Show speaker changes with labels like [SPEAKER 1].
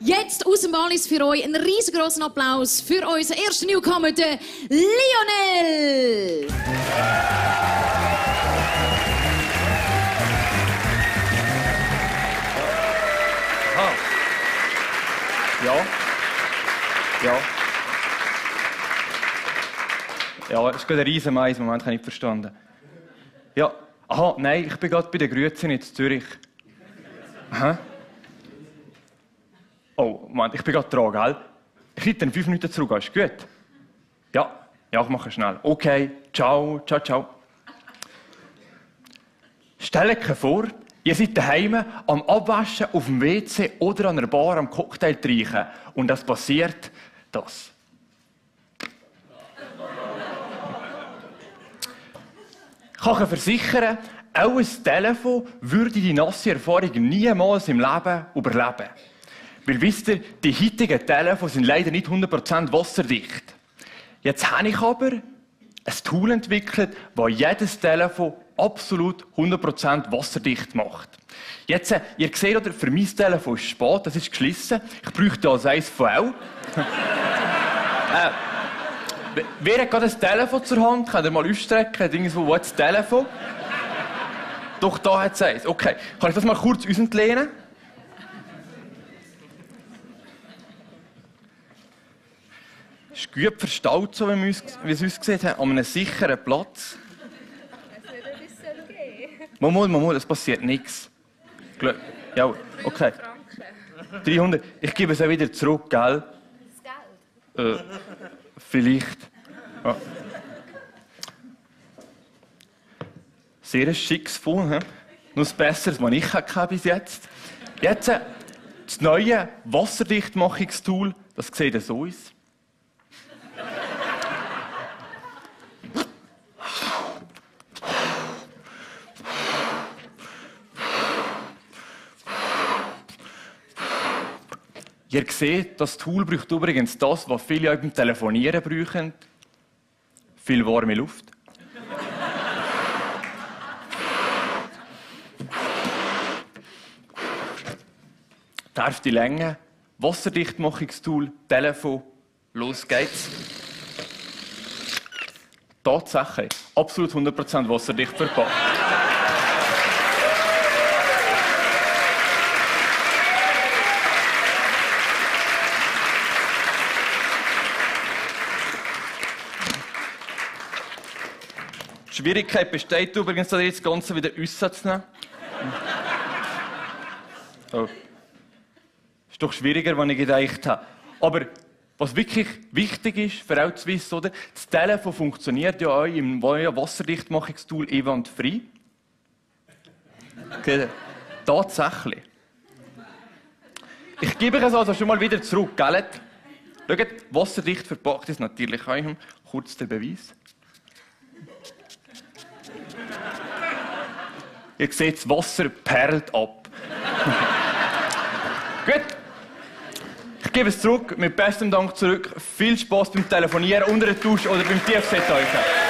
[SPEAKER 1] Jetzt aus dem Wallis für euch einen riesengroßen Applaus für unseren ersten Newcomer, den Lionel!
[SPEAKER 2] Aha. Ja. Ja, das ist gerade ein riesen Mais, Moment, habe ich nicht verstanden. Ja, aha, nein, ich bin gerade bei den Grüezi in Zürich. Aha. Oh, Moment, ich bin gerade dran, gell? Ich hätte in 5 Minuten zurück, ist gut? Ja, ich mache schnell. Okay, ciao. Stellt euch vor, ihr seid daheim am Abwaschen, auf dem WC oder an einer Bar am Cocktail trinken. Und es passiert das. Ich kann euch versichern, auch ein Telefon würde die nasse Erfahrung niemals im Leben überleben. Weil, wisst ihr, die heutigen Telefone sind leider nicht 100% wasserdicht. Jetzt habe ich aber ein Tool entwickelt, das jedes Telefon absolut 100% wasserdicht macht. Jetzt, ihr seht, oder, für mein Telefon ist es spät, das ist geschlissen. Ich bräuchte also eins von auch. Wer hat gerade ein Telefon zur Hand? Könnt ihr mal ausstrecken? Wo ist das Telefon? Doch, da hat es eins. Okay. Kann ich das mal kurz auslehnen? Es ist gut verstaut, so wie es aussieht, an einem sicheren Platz.
[SPEAKER 3] Es wird ein bisschen gehen.
[SPEAKER 2] Mal, es passiert nichts. Ja, okay. 300. Ich gebe es auch wieder zurück, gell?
[SPEAKER 3] Das Geld?
[SPEAKER 2] Vielleicht. Ja. Sehr ein schickes Phone, he? Noch das Besseres, was ich hatte bis jetzt. Jetzt das neue Wasserdichtmachungstool, das sieht so aus. Ihr seht, das Tool braucht übrigens das, was viele auch beim Telefonieren brauchen. Viel warme Luft. Darf die Länge, Wasserdichtmachungstool, Telefon, los geht's. Tatsächlich, absolut 100% wasserdicht verpackt. Die Schwierigkeit besteht übrigens, das Ganze wieder rauszunehmen. Oh. Ist doch schwieriger, als ich gedacht habe. Aber was wirklich wichtig ist, für auch zu wissen, oder? Das Telefon funktioniert ja auch im Wasserdichtmachungstool einwandfrei. Okay. Tatsächlich. Ich gebe es also schon mal wieder zurück, gell? Schaut, wasserdicht verpackt ist natürlich auch. Kurz der Beweis. Ihr seht, das Wasser perlt ab. Gut. Ich gebe es zurück, mit bestem Dank zurück. Viel Spaß beim Telefonieren, unter der Dusche oder beim Tiefseetauchen.